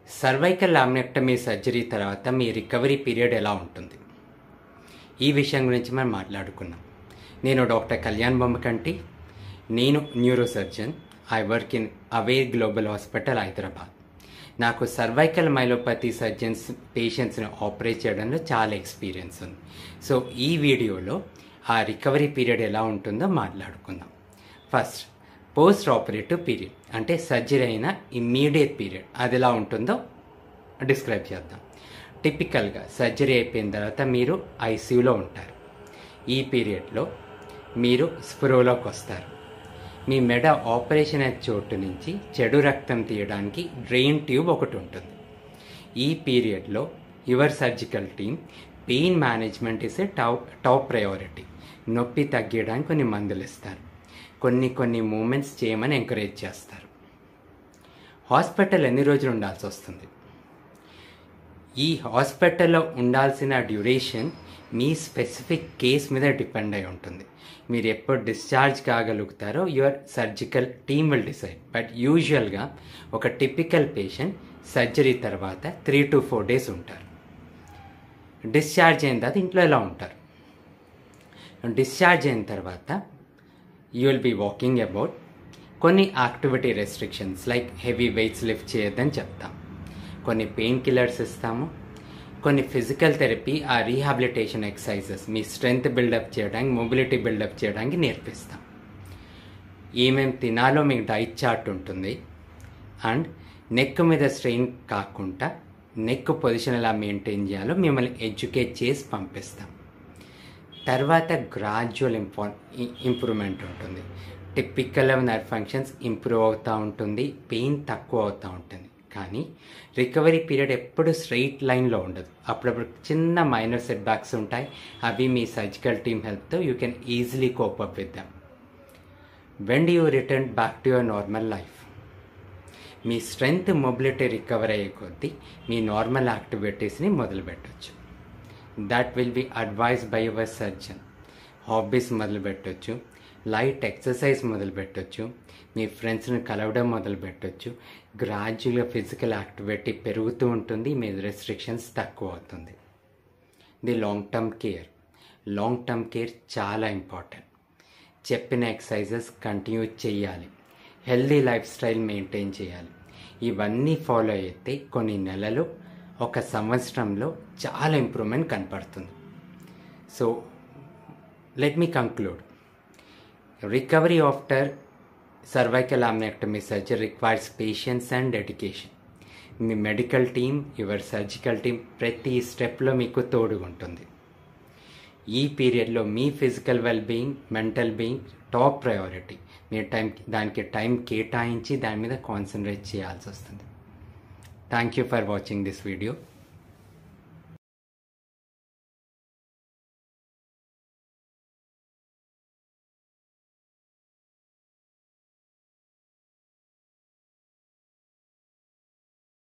Cervical laminectomy surgery తర్వాత మీ recovery period ఎలా ఉంటుంది? ఈ విషయం గురించి మనం మాట్లాడుకున్నాం. నేను డాక్టర్ కళ్యాణ్ బొమ్మకంటి. నేను neuro surgeon. I work in aware global hospital, Hyderabad. నాకు సర్వైకల్ మైలోపతి సర్జన్స్ పేషెంట్స్ని ఆపరేట్ చేయడంలో చాలా ఎక్స్పీరియన్స్ ఉంది. సో ఈ వీడియోలో ఆ రికవరీ పీరియడ్ ఎలా ఉంటుందో మాట్లాడుకుందాం. ఫస్ట్, పోస్ట్ ఆపరేటివ్ పీరియడ్ అంటే సర్జరీ అయిన ఇమ్మీడియట్ పీరియడ్ అది ఎలా ఉంటుందో డిస్క్రైబ్ చేద్దాం. టిపికల్గా సర్జరీ అయిపోయిన తర్వాత మీరు ఐసీయూలో ఉంటారు. ఈ పీరియడ్లో మీరు స్పృహలోకి వస్తారు. మీ మెడ ఆపరేషన్ అయిన చోటు నుంచి చెడు రక్తం తీయడానికి డ్రెయిన్ ట్యూబ్ ఒకటి ఉంటుంది. ఈ పీరియడ్లో your surgical team pain management is a top priority. నొప్పి తగ్గడానికి కొన్ని మందులు ఇస్తారు, కొన్ని మూమెంట్స్ చేయమని ఎంకరేజ్ చేస్తారు. హాస్పిటల్ ఎన్ని రోజులు ఉండాల్సి వస్తుంది? ఈ హాస్పిటల్లో ఉండాల్సిన డ్యూరేషన్ మీ స్పెసిఫిక్ కేస్ మీద డిపెండ్ అయి ఉంటుంది. మీరు ఎప్పుడు డిశ్చార్జ్ కాగలుగుతారో your surgical team will decide. But యూజువల్గా ఒక టిపికల్ పేషెంట్ సర్జరీ తర్వాత 3 to 4 days ఉంటారు. డిశ్చార్జ్ అయిన తర్వాత ఇంట్లో ఎలా ఉంటారు? డిశ్చార్జ్ అయిన తర్వాత you will be walking about. కొన్ని activity restrictions like heavy weights lift చేయొద్దని చెప్తాం. కొన్ని పెయిన్ కిల్లర్స్ ఇస్తాము. కొన్ని ఫిజికల్ థెరపీ, ఆ రీహాబిలిటేషన్ ఎక్సర్సైజెస్ మీ స్ట్రెంగ్త్ బిల్డప్ చేయడానికి, మొబిలిటీ బిల్డప్ చేయడానికి నేర్పిస్తాం. ఏమేమి తినాలో మీకు డైట్ చార్ట్ ఉంటుంది. అండ్ నెక్ మీద స్ట్రెయిన్ కాకుండా నెక్ పొజిషన్ ఎలా మెయింటైన్ చేయాలో మిమ్మల్ని ఎడ్యుకేట్ చేసి పంపిస్తాం. తర్వాత గ్రాడ్యువల్ ఇంప్రూవ్మెంట్ ఉంటుంది. టిపికల్ నర్వ్ ఫంక్షన్స్ ఇంప్రూవ్ అవుతూ ఉంటుంది, పెయిన్ తక్కువ అవుతూ ఉంటుంది. కానీ రికవరీ పీరియడ్ ఎప్పుడు స్ట్రైట్ లైన్లో ఉండదు. అప్పుడప్పుడు చిన్న మైనర్ సెట్ బ్యాక్స్ ఉంటాయి. అవి మీ సర్జికల్ టీమ్ హెల్ప్తో you can easily cope up with them. When do you return back to your normal life? మీ స్ట్రెంగ్త్, మొబిలిటీ రికవర్ అయ్యే కొద్దీ మీ నార్మల్ యాక్టివిటీస్ని మొదలు పెట్టచ్చు. That will be advise by your surgeon. Hobbies మొదలు పెట్టచ్చు, లైట్ ఎక్సర్సైజ్ మొదలు పెట్టచ్చు, మీ ఫ్రెండ్స్ని కలవడం మొదలు పెట్టచ్చు. గ్రాడ్యువల్గా ఫిజికల్ యాక్టివిటీ పెరుగుతూ ఉంటుంది, మీ రెస్ట్రిక్షన్స్ తక్కువ అవుతుంది. ది లాంగ్ టర్మ్ కేర్ చాలా ఇంపార్టెంట్. చెప్పిన ఎక్సర్సైజెస్ కంటిన్యూ చేయాలి. హెల్దీ లైఫ్ స్టైల్ మెయింటైన్ చేయాలి. ఇవన్నీ ఫాలో అయితే కొన్ని నెలలు, ఒక సంవత్సరంలో చాలా ఇంప్రూవ్మెంట్ కనపడుతుంది. So let me conclude. Recovery after cervical laminectomy surgery requires patience and dedication. మీ medical team, your surgical team ప్రతి స్టెప్లో మీకు తోడుగా ఉంటుంది. ఈ పీరియడ్లో మీ physical wellbeing, mental being top priority. మీ దానికి టైం కేటాయించి దాని మీద కాన్సన్ట్రేట్ చేయాల్సి వస్తుంది. Thank you for watching this video.